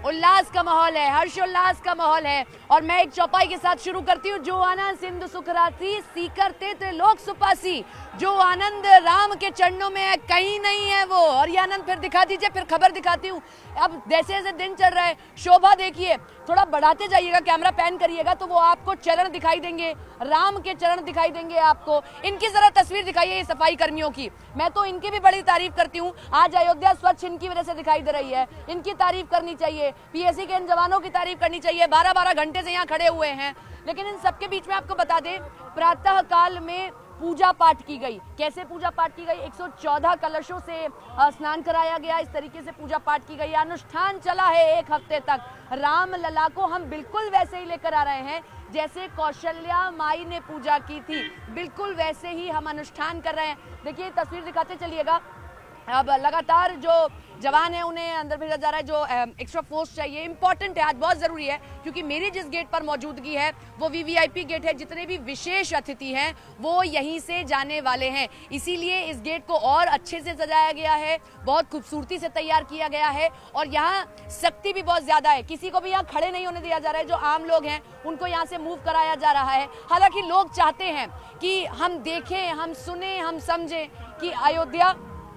उल्लास का माहौल है, हर्षोल्लास का माहौल है। और मैं एक चौपाई के साथ शुरू करती हूँ। जो आनंद सिंधु सुखरासी सीकर ते त्रिलोक सुपासी, जो आनंद राम के चरणों में है कहीं नहीं है वो। और ये आनंद फिर दिखा दीजिए, फिर खबर दिखाती हूँ। अब जैसे जैसे दिन चल रहा है, शोभा देखिए, थोड़ा बढ़ाते जाइएगा, कैमरा पैन करिएगा तो वो आपको चरण दिखाई देंगे, राम के चरण दिखाई देंगे आपको। इनकी जरा तस्वीर दिखाइए ये सफाई कर्मियों की, मैं तो इनकी भी बड़ी तारीफ करती हूँ। आज अयोध्या स्वच्छ इनकी वजह से दिखाई दे रही है, इनकी तारीफ करनी चाहिए। पीएससी के इन जवानों की तारीफ करनी चाहिए, 12-12 घंटे से यहाँ खड़े हुए हैं। लेकिन इन सबके बीच में आपको बता दें, प्रातः काल में पूजा पाठ की गई। कैसे पूजा पाठ की गई? 114 कलशों से स्नान कराया गया, इस तरीके से पूजा पाठ की गई। अनुष्ठान चला है 1 हफ्ते तक। राम लला को हम बिल्कुल वैसे ही लेकर आ रहे हैं जैसे कौशल्या माई ने पूजा की थी, बिल्कुल वैसे ही हम अनुष्ठान कर रहे हैं। देखिए तस्वीर दिखाते चलिएगा। अब लगातार जो जवान है उन्हें अंदर भेजा जा रहा है, जो एक्स्ट्रा फोर्स चाहिए, इंपॉर्टेंट है, आज बहुत जरूरी है। क्योंकि मेरी जिस गेट पर मौजूदगी है वो वीवीआईपी गेट है, जितने भी विशेष अतिथि हैं वो यहीं से जाने वाले हैं। इसीलिए इस गेट को और अच्छे से सजाया गया है, बहुत खूबसूरती से तैयार किया गया है। और यहाँ सख्ती भी बहुत ज्यादा है, किसी को भी यहाँ खड़े नहीं होने दिया जा रहा है। जो आम लोग हैं उनको यहाँ से मूव कराया जा रहा है। हालांकि लोग चाहते हैं कि हम देखें, हम सुने, हम समझें कि अयोध्या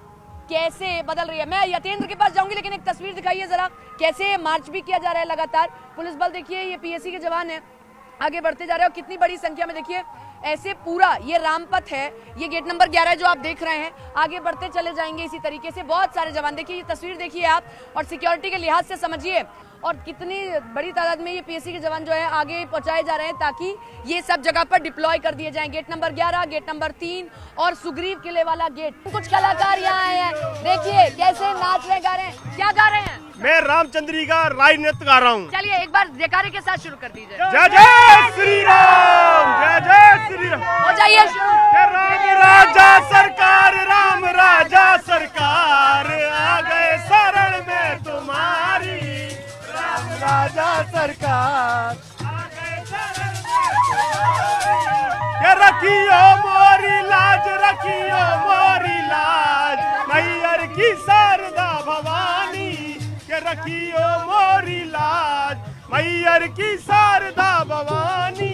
कैसे बदल रही है। मैं यतेंद्र के पास जाऊंगी, लेकिन एक तस्वीर दिखाइए जरा, कैसे मार्च भी किया जा रहा है लगातार। पुलिस बल देखिए, ये पीएससी के जवान हैं, आगे बढ़ते जा रहे हैं। और कितनी बड़ी संख्या में देखिए, ऐसे पूरा ये रामपथ है, ये गेट नंबर 11 जो आप देख रहे हैं, आगे बढ़ते चले जाएंगे इसी तरीके से। बहुत सारे जवान, देखिए ये तस्वीर देखिए आप, और सिक्योरिटी के लिहाज से समझिए और कितनी बड़ी तादाद में ये पीएससी के जवान जो है आगे पहुंचाए जा रहे हैं ताकि ये सब जगह पर डिप्लॉय कर दिए जाएं। गेट नंबर 11, गेट नंबर 3 और सुग्रीव किले वाला गेट। कुछ कलाकार यहाँ आए हैं, देखिए कैसे नाच रहे, गा रहे हैं। क्या गा रहे हैं? मैं रामचंद्री का राय नृत्य गा रहा हूँ। चलिए एक बार जयकारे के साथ शुरू कर दीजिए। जय जय श्री राम, जय जय श्री राम। हो जाइए शुरू। राम राजा सरकार, राम राजा सरकार, आ गए शरण में तुम्हारी। राम राजा सरकार, आ गए शरण में तुम्हारी। रखियो मोरी लाज, रखियो मोरी लाज, मैयर की शारदा भवानी। रखियो मोरी लाज, मैयर की शारदा भवानी।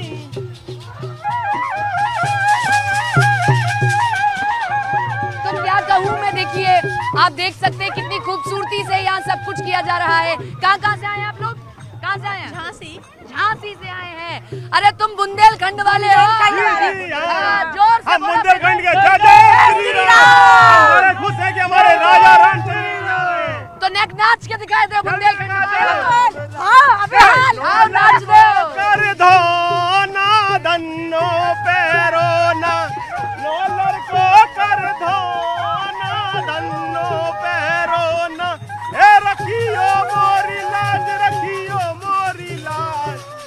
तुम क्या कहूँ मैं, देखिए आप देख सकते हैं कितनी खूबसूरती से यहाँ सब कुछ किया जा रहा है। कहाँ से आए हैं आप लोग? कहाँ से आए हैं? झांसी से आए हैं। अरे तुम बुंदेलखंड वाले हो? जोर से बुंदेलखंड के जय जय श्री राम। खुश है कि हमारे राजा राम। तो नेक नाच के दिखाए थे बुंदेलखंड।